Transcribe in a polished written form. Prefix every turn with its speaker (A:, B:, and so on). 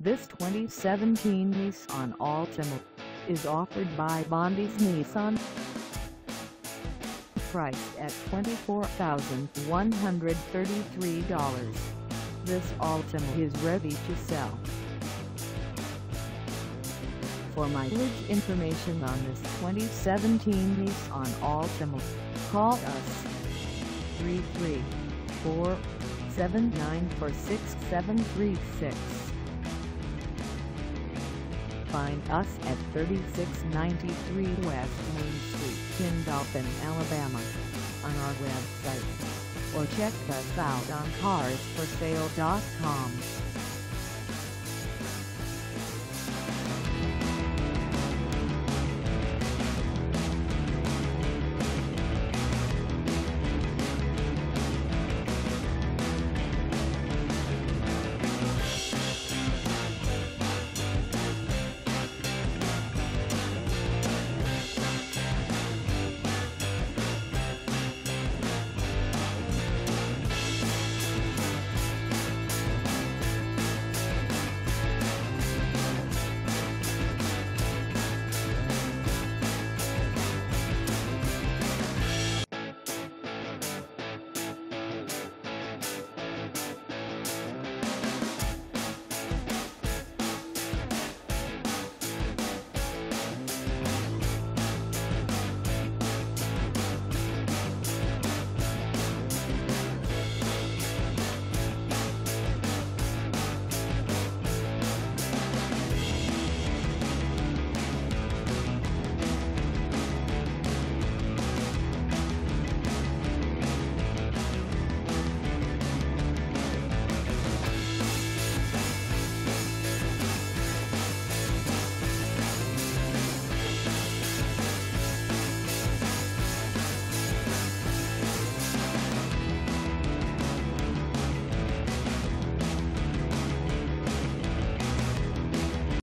A: This 2017 Nissan Altima is offered by Bondy's Nissan. Priced at $24,133, this Altima is ready to sell. For mileage information on this 2017 Nissan Altima, call us 334-794-6736. Find us at 3693 West Main Street in Dothan, Alabama, on our website, or check us out on carsforsale.com.